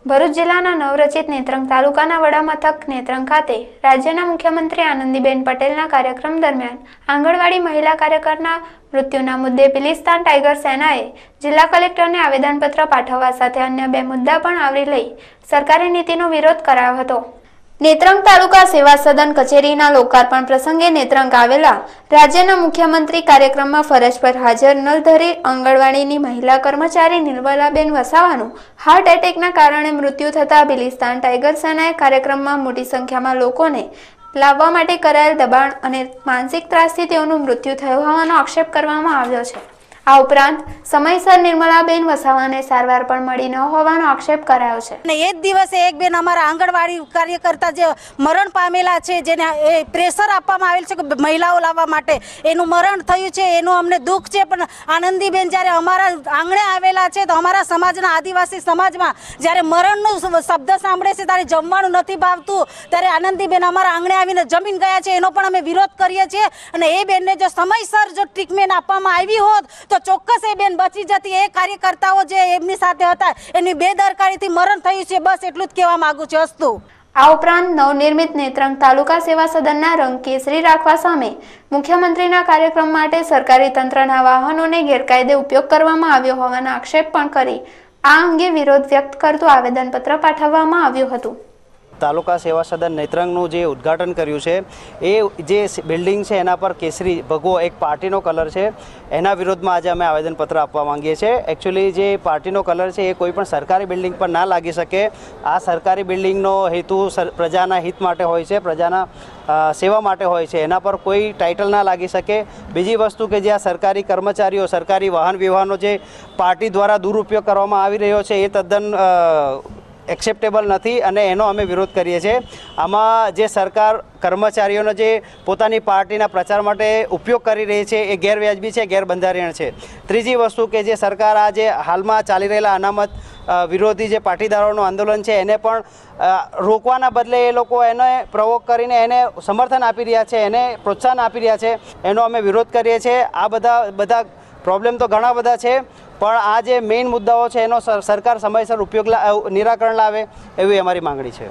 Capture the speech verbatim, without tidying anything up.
ભરૂચ જિલ્લાના નવરચિત નેત્રંગ તાલુકાના વડા મથક નેત્રંગ ખાતે રાજ્યના મુખ્યમંત્રી આનંદીબેન પટેલના કાર્યક્રમ દરમિયાન આંગણવાડી મહિલા કાર્યકરના મૃત્યુના મુદ્દે પિલિસ્તાન ટાઈગર સેનાએ જિલ્લા કલેક્ટરને આવેદનપત્ર પાઠવવા સાથે અન્ય બે મુદ્દા પણ આવરી લઈ સરકારી નીતિનો વિરોધ કરાયો હતો। નેત્રંગ તાલુકા સેવા સદન કચેરીના લોકાર્પણ પ્રસંગે નેત્રંગ આવેલા રાજ્યના મુખ્યમંત્રી કાર્યક્રમમાં ફરજ પર હાજર નલધરી આંગણવાડીની મહિલા કર્મચારી નિર્મલાબેન વસાવાનું હાર્ટ એટેકના કારણે મૃત્યુ થતા પિલિસ્તાન ટાઈગર સેનાએ કાર્યક્રમમાં મોટી સંખ્યામાં લોકોને લાવવા માટે કરાયેલ દબાણ અને માનસિક ત્રાસથી તેઓનું મૃત્યુ થયું હોવાનો આક્ષેપ કરવામાં આવ્યો છે। આ ઉપરાંત સમયસર નિર્મલાબેન વસાવાને સારવાર પણ મળી ન હોવાનો આક્ષેપ કરાયો છે। અને એ જ દિવસે એક બેન અમારા આંગણવાડી કાર્યકર્તા જે મરણ પામેલા છે, જેને એ પ્રેશર આપવામાં આવેલ છે કે મહિલાઓ લાવવા માટે, એનું મરણ થયું છે, એનું અમને દુઃખ છે। પણ આનંદીબેન જ્યારે અમારા આંગણે આવેલા છે તો અમારા સમાજના આદિવાસી સમાજમાં જ્યારે મરણનું શબ્દ સાંભળે છે ત્યારે જમવાનું નથી ભાવતું, ત્યારે આનંદીબેન અમારા આંગણે આવીને જમીન ગયા છે। એનો પણ અમે વિરોધ કરીએ છીએ અને એ બેનને જો સમયસર જો ટ્રીટમેન્ટ આપવામાં આવી હોત તો ચોક્કસ એ બેન બચી જતી। એ કાર્યકર્તાઓ જે એમની સાથે હતા એની બેદરકારીથી મરણ થયું છે, બસ એટલું જ કહેવા માંગુ છું। અસ્તુ। આ ઉપરાંત નવનિર્મિત નેત્રંગ તાલુકા સેવા સદનના રંગ કેસરી રાખવા સામે મુખ્યમંત્રીના કાર્યક્રમ માટે સરકારી તંત્રના વાહનોને ગેરકાયદે ઉપયોગ કરવામાં આવ્યો હોવાના આક્ષેપ પણ કરી આ અંગે વિરોધ વ્યક્ત કરતું આવેદનપત્ર પાઠવવામાં આવ્યું હતું। તાલુકા સેવા સદન નેત્રંગનું જે ઉદ્ઘાટન કર્યું છે એ જે બિલ્ડિંગ છે એના પર કેસરી ભગવો એક પાર્ટીનો કલર છે, એના વિરોધમાં આજે અમે આવેદનપત્ર આપવા માંગીએ છીએ। એકચ્યુઅલી જે પાર્ટીનો કલર છે એ કોઈ પણ સરકારી બિલ્ડિંગ પર ના લાગી શકે। આ સરકારી બિલ્ડિંગનો હેતુ પ્રજાના હિત માટે હોય છે, પ્રજાના સેવા માટે હોય છે, એના પર કોઈ ટાઇટલ ના લાગી શકે। બીજી વસ્તુ કે જે આ સરકારી કર્મચારીઓ સરકારી વાહન વ્યવહારનો જે પાર્ટી દ્વારા દુરુપયોગ કરવામાં આવી રહ્યો છે એ તદ્દન એક્સેપ્ટેબલ નથી અને એનો અમે વિરોધ કરીએ છીએ। આમાં જે સરકાર કર્મચારીઓનો જે પોતાની પાર્ટીના પ્રચાર માટે ઉપયોગ કરી રહી છે એ ગેરવ્યાજબી છે, ગેરબંધારણીય છે। ત્રીજી વસ્તુ કે જે સરકાર આ જે હાલમાં ચાલી રહેલા અનામત વિરોધી જે પાટીદારોનું આંદોલન છે એને પણ રોકવાના બદલે એ લોકો એને પ્રવોક કરીને એને સમર્થન આપી રહ્યા છે, એને પ્રોત્સાહન આપી રહ્યા છે, એનો અમે વિરોધ કરીએ છીએ। આ બધા બધા પ્રોબ્લેમ તો ઘણા બધા છે, પણ આ જે મેઇન મુદ્દાઓ છે એનો સરકાર સમયસર ઉપયોગ નિરાકરણ લાવે એવી અમારી માંગણી છે।